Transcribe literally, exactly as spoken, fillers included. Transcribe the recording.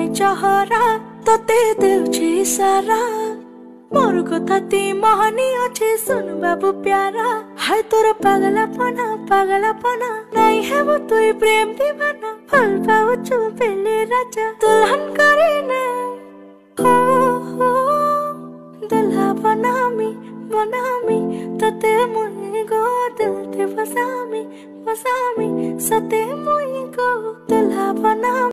चहरा तते देउछे सारा मोर कथा ती महानी अच्छे सुन बाबू प्यारा हाय तोर पागला पना पागला पना नहीं है वो तू प्रेम दीवाना फल पाओ चुपेले राजा दुल्हन करे ने हो हो दुल्हा बनामी बनामी तते मुई गो दिल ते बसामी बसामी सते मुई गो दुल्हा बनामी।